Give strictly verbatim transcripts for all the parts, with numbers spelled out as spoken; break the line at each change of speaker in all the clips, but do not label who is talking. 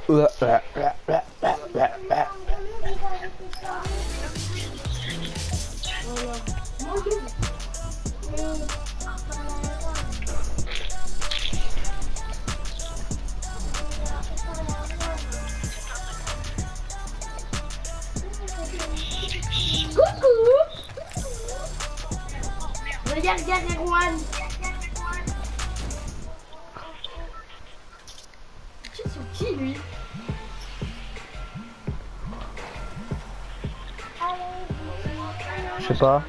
Regarde, regarde Erwan. C'est qui lui?
Je sais pas.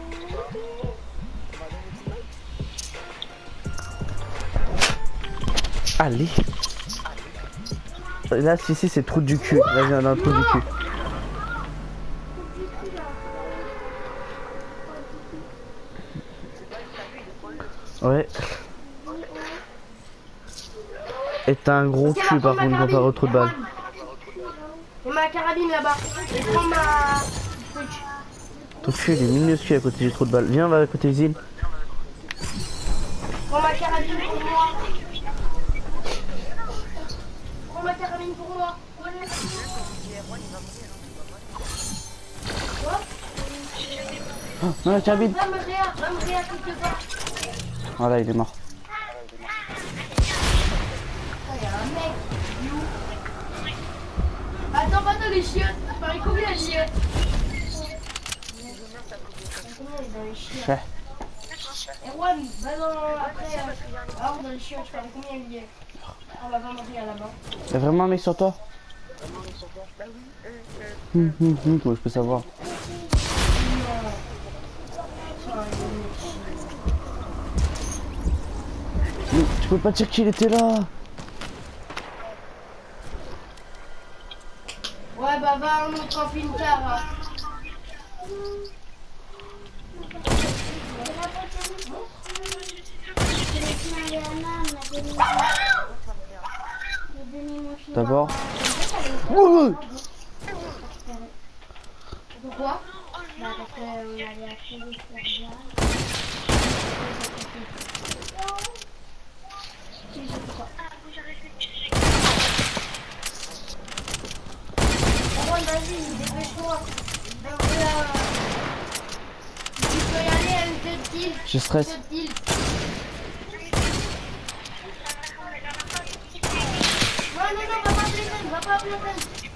Allez. Là, si, si, c'est trou du cul. Là, j'ai un trou du cul. Ouais. Et t'as un gros
okay,
cul par contre quand t'as trop de balles.
Et ma carabine là-bas. Et prends ma...
Ton cul il est minuscule à côté, j'ai trop de balles. Viens, va à côté usine.
Prends ma carabine pour moi. Prends ma carabine pour moi. Quoi?
Oh, non, la carabine.
Va me réa, va me réa quelque part.
Voilà, il est mort.
Il y a un mec. Attends, pas dans les chiottes. Tu paries combien les chiottes? Combien dans les chiottes? Erwan, va dans... Après, euh... alors dans les chiottes, tu paries combien il y a? On va pas mourir là-bas.
Y'a vraiment un mec sur toi? Hum, hum, hum, comment je peux savoir? Mais tu peux pas dire qu'il était là.
Ouais bah va un autre camping-car hein.
D'abord.
Pourquoi?
Bah parce qu'on avait acheté des céréales.
Vas-y, dépêche-toi. Tu peux y aller, elle te kill.
Je stresse.
Non, non, non, va pas appeler Ben, va pas appeler Ben.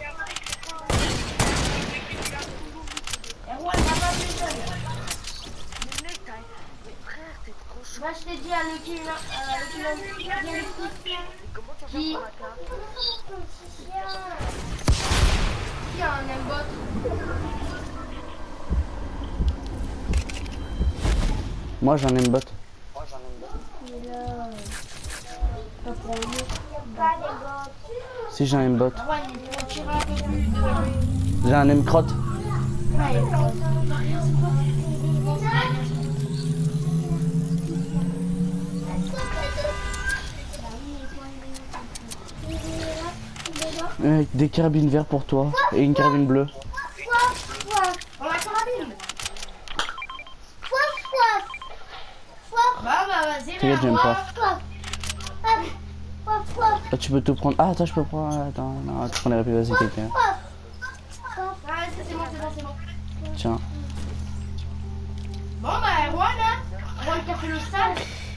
Erwan, va pas appeler Ben. Moi je t'ai dit à Lucky, Lucky, qui qui a un aimbot?
Moi j'en ai une botte. Si j'ai un aimbot. J'ai un aime crotte. Avec des carabines vertes pour toi et une carabine bleue.
On la carabine. Bah bah vas-y.
T'inquiète, j'aime pas. Ah, tu peux te prendre. Ah attends, je peux prendre. Attends, non, tu prends les répliques, vas-y quelqu'un.
Ah, c'est bon, c'est bon, c'est bon.
Tiens.
Bon bah Erwan hein, Erwan qui a fait le sale.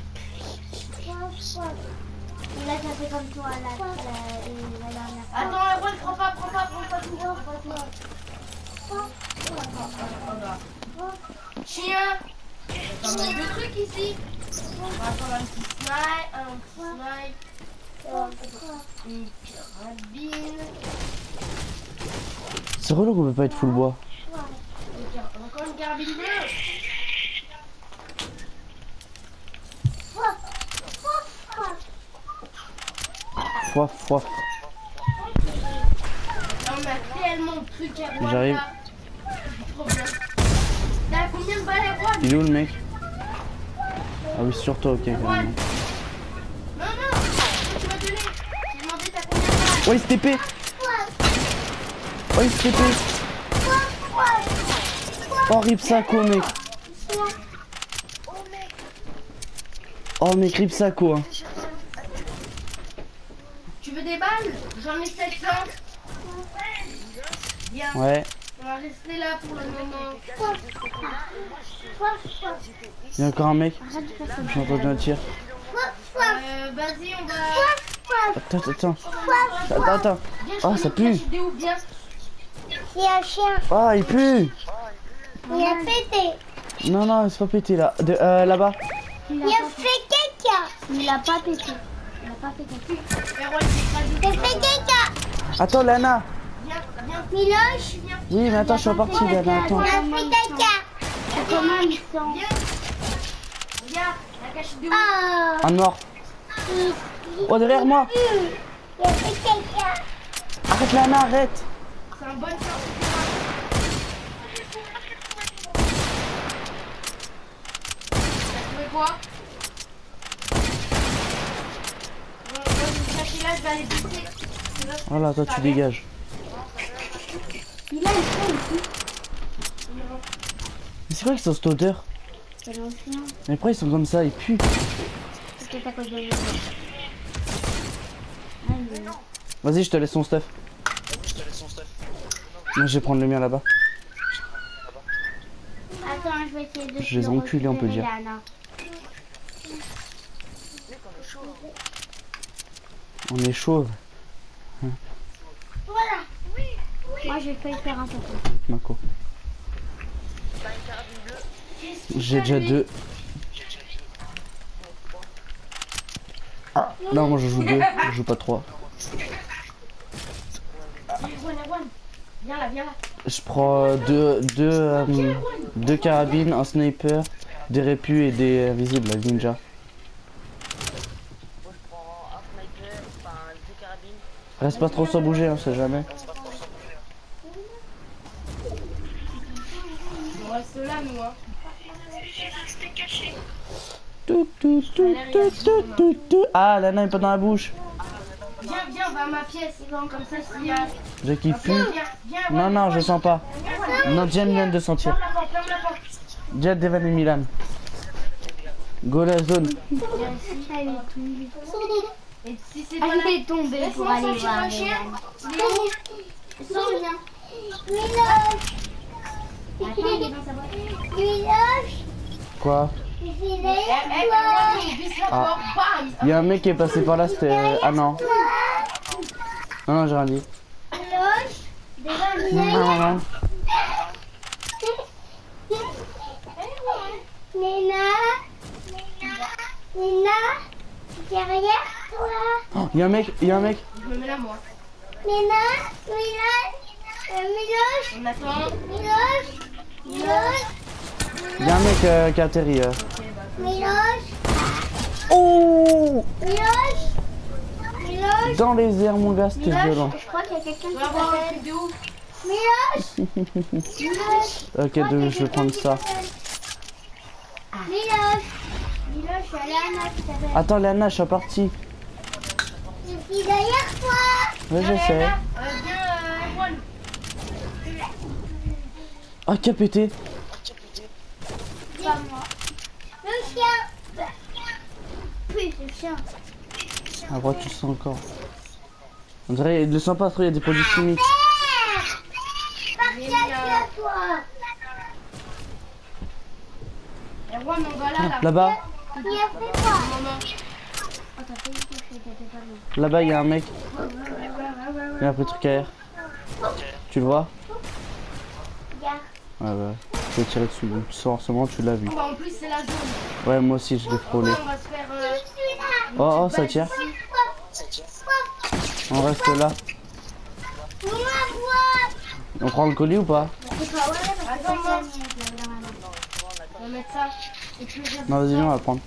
Là ça fait comme toi la, la, la dernière fois.
Attends Erwan, prends pas, prends pas, prends pas tout. Chien. Il y a pas mal de trucs ici. On va prendre un petit snipe, un petit snipe, une carabine.
C'est relou qu'on peut pas être full bois.
Encore une carabine bleue.
Foif, foif.
On a tellement de trucs à voir.
J'arrive.
T'as combien de balles Erwan?
Il est où le mec? Ah oui, sur toi, ok. Carrément.
Non, non, tu vas donner. J'ai demandé t'as combien de balles?
Oh, il s'est T P. Oh, il s'est T P. Oh, rip Sako, mec. Oh, mec, rip Sako. Hein.
Tu veux des balles? J'en ai sept cents. Viens,
Ouais.
on va rester là pour le moment.
Il y a encore un mec.
Arrête de faire comme
J'ai entendu un tir.
Euh, vas-y, on va...
Attends, attends. Attends, attends.
Viens, je
Oh,
connais
ça
une
pue.
cache vidéo, viens.
Il y a un chien.
Oh, il pue.
Il a pété.
Non, non, c'est pas pété là. De, euh, là-bas.
Il a fait caca. Il a pas pété. Il a pas fait caca.
Erwan, c'est pas du
Il a fait caca.
Attends, Lana.
Viens, viens.
Miloche.
Oui, mais attends, je suis parti, Lana. Attends.
Il a fait caca. Comment ils sont?
Viens. Regarde, la cache vidéo.
Ah.
Un mort. Oh, derrière moi.
Il a fait caca.
Arrête, Lana, arrête.
C'est un bon sens. T'as trouvé quoi? Bon, moi, je vais me cacher là, je vais aller buter.
Voilà, toi, tu dégages.
Il a une femme ici.
Mais c'est quoi qu'ils sont cette odeur?
C'est l'ancien.
Mais pourquoi ils sont comme ça? Ils puent.
C'est peut-être à cause de lui.
Vas-y, je te laisse son stuff. Moi, je vais prendre le mien là-bas.
Attends, je vais essayer de.
Je les ai enculés, on peut dire.
Lana.
On est chauve.
Voilà. Moi, j'ai failli faire un peu.
Mako. J'ai déjà deux. Ah, non, moi je joue deux, je joue pas trois.
Erwan, Erwan. Viens là, viens là.
Je prends euh, deux, deux, euh, deux carabines, un sniper, des répus et des invisibles, la ninja.
Moi je prends un sniper, enfin deux carabines.
Reste pas trop sans bouger, hein, c'est jamais.
On reste là, nous, hein.
Tout, tout, tout, tout, tout, tout, tout. Ah, Lana est pas dans la bouche.
Viens, viens, on va à ma pièce. Comme ça, s'il y a...
J'ai qui pue.
Viens, viens, viens.
Non, non, je sens pas. Non, Jen vient de sentir.
Ferme la porte, ferme la porte.
Jet, Devan et Milan. Go la zone.
Elle est tombée.
Et si c'est
Elle
pas là...
est tombée pour
Laisse-moi
aller
sortir
voir.
un chien.
Sors bien. Miloche. Attends, il est dans sa boîte. Miloche.
Quoi?
Il est
Eh, eh,
derrière
moi,
toi.
je visse la
Ah.
porte. Bam.
Il y a un mec qui est passé par là, c'était. Ah non. Non, non, j'ai rien dit.
Miloche. Devant
Non,
Miloche.
non, non.
Nina. Nina. Derrière toi.
Oh, il y a un mec, il y a un mec.
Je me mets là, moi.
Nina. Miloche. Euh, Miloche.
On attend.
Miloche. Miloche.
Il y a un mec euh, qui a atterri. euh.
Miloche.
Oh!
Miloche. Miloche.
Dans les airs, mon gars, c'était violent.
Je crois qu'il y a quelqu'un
On
qui
va voir un
s'appelle
truc de ouf.
Miloche. Miloche.
Ok, donc je vais prendre ça.
Miloche. Miloche, il y a Lana qui s'appelle.
Attends, Lana, je suis parti.
Je suis derrière toi.
Ouais, je
Viens,
sais.
Léana. Euh, Viens, euh, Erwan.
Ah, qui a pété?
Pas moi. Le chien. Oui, le chien.
À droite, tu le sens encore. On dirait, il le sent pas trop, il y a des produits chimiques.
Parti à toi.
Erwan, on va là, là.
Là-bas,
Il a fait quoi?
Maman.
Oh, t'as fait une chose, t'étais pas bien.
là-bas, il y a un mec. Il y a un peu de truc à air. Tu le vois?
Regarde.
Ouais, ouais. Je vais tirer dessus. Donc, tu sors en ce moment, tu l'as vu.
Bah, en plus, c'est la zone.
Ouais, moi aussi, je l'ai frôlé.
On va se faire... Euh...
Je suis là.
Oh, oh, ça tire. On reste là.
Moi, moi.
On prend le colis ou pas?
Attends, moi. On va mettre ça. Et puis, je...
Non, vas-y, on va prendre.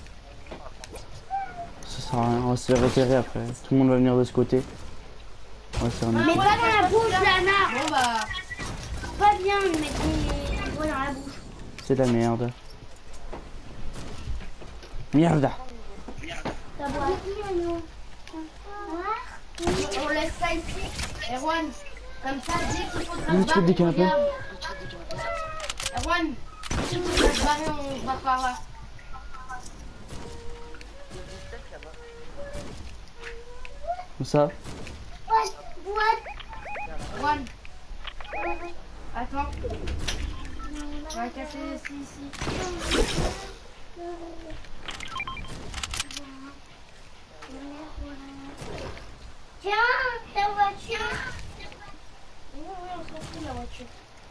Ça sert à rien, on va se faire repérer après. Tout le monde va venir de ce côté. On va se faire
Mais
niquer.
pas dans la bouche, Lana.
Bon, bah...
Pas bien de mettre des doigts dans la bouche.
C'est de la merde. Merde.
Ta boîte.
On laisse ça ici. Erwan, comme ça, dès qu'il faudra
Le
se
truc des
barrer,
canapés.
regarde. Erwan, dès qu'il faudra se barrer, on va par là.
Comme ça.
One. Attends. On va casser ici, ici.
Tiens, ta voiture.
Oui, oui, on s'en fout de la voiture.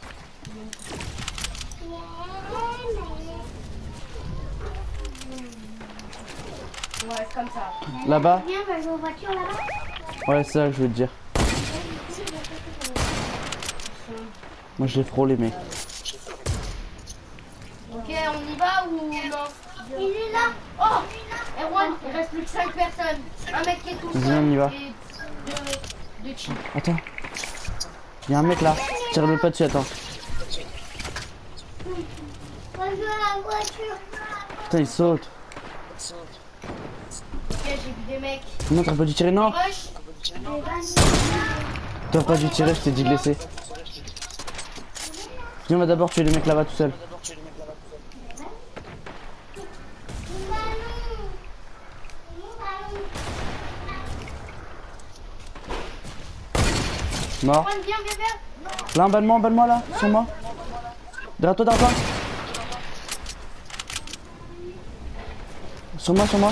Ouais, comme ça.
Là-bas?
Viens, on va jouer aux voitures là-bas.
Ouais, c'est ça que je veux te dire. Moi, je l'ai frôlé, mec.
Ok, on y va ou non?
Il est là.
Oh, Erwan, il reste plus que cinq personnes. Un mec qui est tout seul.
Viens, on y va.
Et deux, deux cheats.
Attends. Il y a un mec là. Tire-le pas dessus, attends.
On va jouer à la voiture.
Putain, il saute.
Ok, j'ai vu des mecs.
Non, t'aurais pas dû tirer, non?
Rush.
T'aurais pas dû tirer, je t'ai dit de laisser. Viens, on va d'abord tuer les mecs là-bas tout seul. Mort.
Erwan, viens, viens, viens.
Là, en bas de moi, en bas de moi, là, sur moi. Derrière toi, derrière toi. Sur moi, sur moi.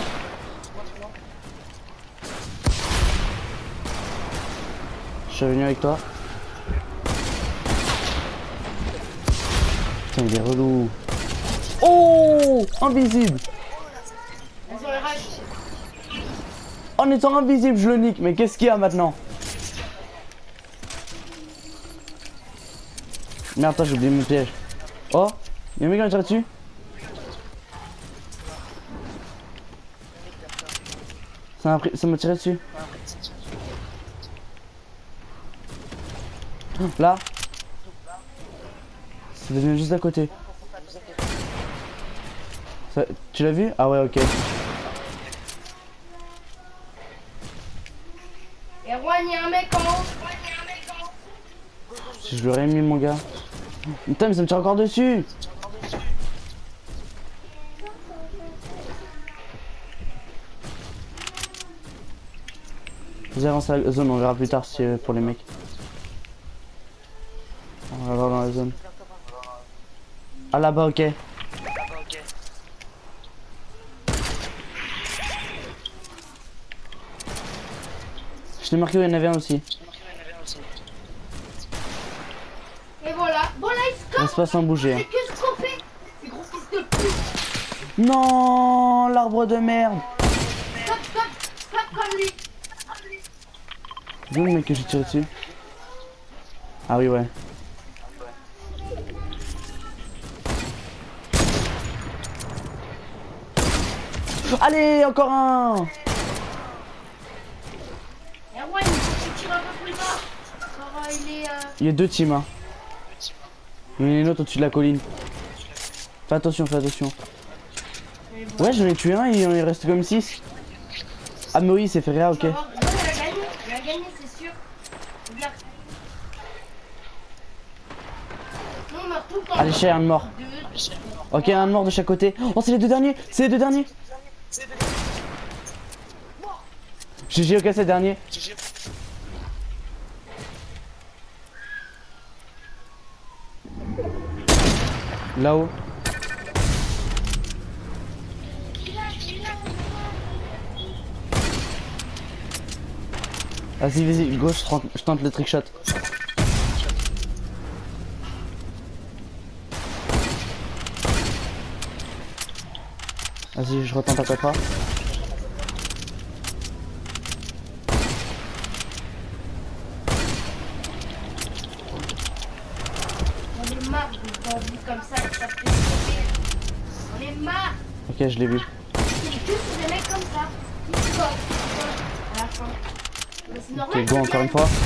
Je suis venu avec toi. Putain, il est relou. Oh, invisible.
Vas-y, on les rush.
En étant invisible, je le nique. Mais qu'est-ce qu'il y a maintenant? Merde, toi, j'ai oublié mon piège. Oh, il y a un mec qui m'a tiré dessus. Ça m'a pris- ça m'a tiré dessus. Là. Ça devient juste à côté. Ça- tu l'as vu? Ah ouais, ok.
Erwan, il y a un mec en haut.
Si je l'aurais mis, mon gars. Putain, mais ça me tire encore dessus. Vas-y, avance à la zone, on verra plus tard si euh, pour les mecs. On va voir dans la zone. Ah là-bas, ok. Je t'ai marqué où il y en avait un aussi.
Et voilà. Bon, là, il
On
scope.
se passe sans bouger.
C'est
Hein.
que scopé. C'est gros fils de pute.
Non, l'arbre de merde.
Stop, stop, stop comme lui.
D'où le mec que j'ai tiré dessus? Ah oui, ouais. Allez, encore un.
Erwan, il faut que tu tires un peu plus bas. Alors, euh, il est... Euh...
Il y a deux teams. Hein. Il y en a une autre au-dessus de la colline. Fais attention, fais attention. Ouais, j'en ai tué un et il en est resté comme six. Ah, mais oui, il s'est fait rien, ok.
Tu vas voir. Non, il a gagné. Il a gagné, c'est sûr. Bien. Non, on meurt tout le temps.
Allez, chez un de mort.
Deux.
Ok, un de mort de chaque côté. Oh, c'est les deux derniers. C'est les deux derniers. G G, ok, c'est le dernier. Là-haut. Vas-y, vas-y, gauche, je tente, je tente le trickshot. Vas-y, je retente à quatre pas.
On est marre de bandits comme ça qui savent plus sauter. On est marre.
Ok, je l'ai vu.
C'est juste des mecs comme ça. Qui scorent. À la fin. Mais c'est normal.
Ok, go
qu'ils
encore une
gagnent.
fois.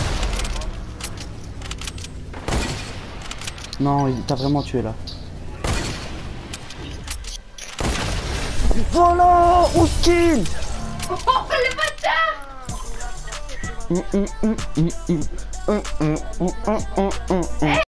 Non, il t'a vraiment tué là. Voilà, on kill.
Oh, le bâtard.
Hum, hum, hum, hum, hum, hum, hum, hum, hum, hum, hum.